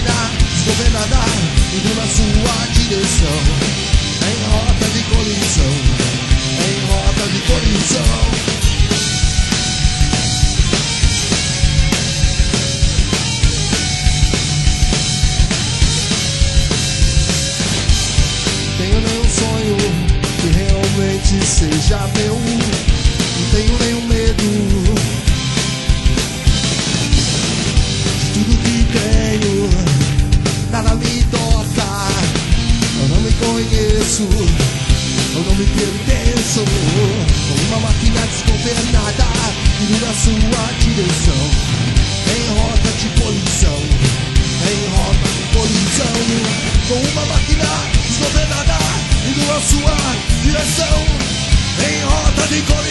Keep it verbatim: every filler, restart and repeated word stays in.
máquina desgovernada indo na sua direção, em rota de colisão, em rota de colisão. Tenho nenhum sonho que realmente seja meu, não tenho nenhum medo de tudo que tenho, nada me toca. Eu não me conheço, eu não me pertenço, como uma máquina desgovernada indo na sua direção, em rota de colisão, em rota de colisão. Com uma máquina desgovernada indo na sua direção, em rota de colisão.